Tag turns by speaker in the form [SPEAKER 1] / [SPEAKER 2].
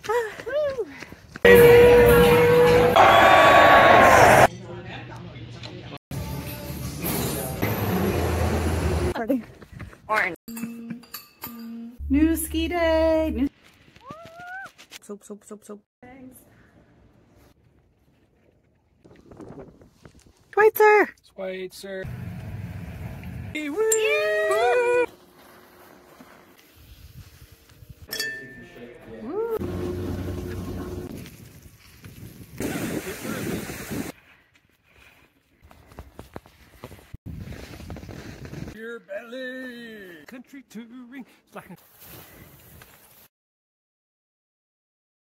[SPEAKER 1] Orange. New ski day. New soap. Thanks.
[SPEAKER 2] Schweitzer. Your belly. Country touring.